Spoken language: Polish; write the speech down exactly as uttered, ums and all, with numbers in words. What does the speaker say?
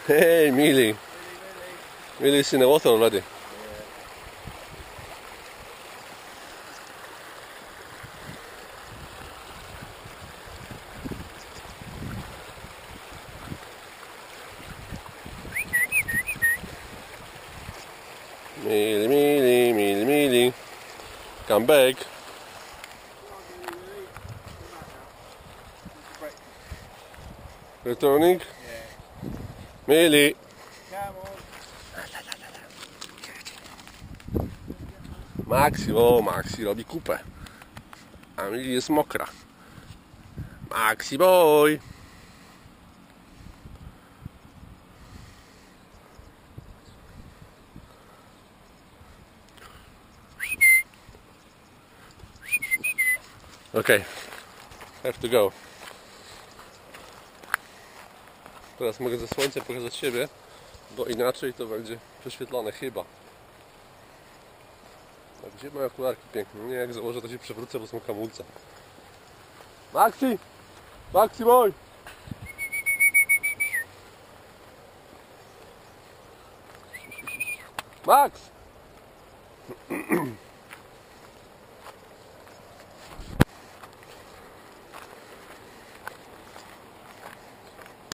Hey, Millie. Millie's in the water already. Millie, Millie, Millie, Millie. Come back. Returning? Yeah. Millie. Come on. Maxi, o Maxi robi kupę. A Millie jest mokra. Maxi boy. Okay, have to go. Teraz mogę ze słońca pokazać siebie, bo inaczej to będzie prześwietlone chyba. A gdzie moje okularki piękne? Nie, jak założę, to się przewrócę, bo są kamulce. Maxi! Maxi boy! Max!